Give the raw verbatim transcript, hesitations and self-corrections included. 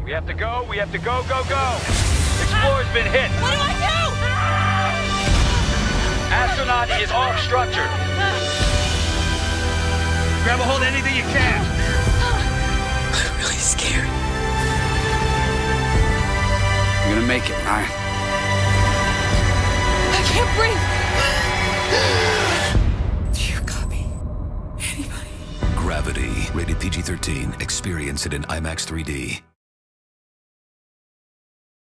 We have to go, we have to go, go, go! Explorer's been hit! What do I do? Astronaut is off structure. Grab a hold of anything you can. I'm really scared. You're gonna make it, Ryan. I can't breathe. Do you copy? Anybody? Gravity, rated P G thirteen. Experience it in IMAX three D.